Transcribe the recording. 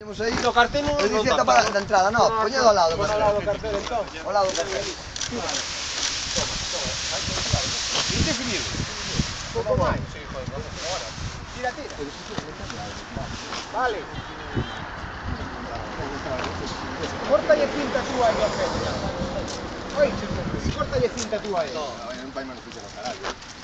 Temos aí No cartel non eu dicía para da entrada, no, poñedo ao lado. Pon ao lado do cartel, entón. Ao lado do cartel. Indefinido. Pouco máis. Tira, tira. Vale. Córtalle cinta tú aí ao pé. Oi, córtalle cinta tú aí. No, non vai mal ficar o carallo.